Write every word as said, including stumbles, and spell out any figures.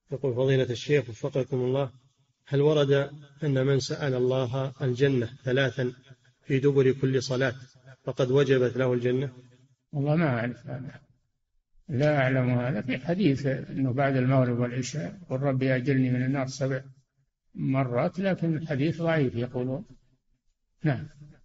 يقول فضيلة الشيخ وفقكم الله، هل ورد أن من سأل الله الجنة ثلاثا في دبر كل صلاة فقد وجبت له الجنة؟ والله ما أعرف هذا، لا أعلم هذا. في حديث أنه بعد المغرب والعشاء قل ربي أجرني من النار سبع مرات، لكن الحديث ضعيف يقولون. نعم.